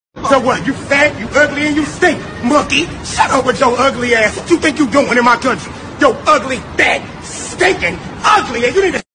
So what, you fat, you ugly, and you stink, monkey? Shut up with your ugly ass. What you think you doing in my country? Yo ugly, fat, stinking, ugly, and you need to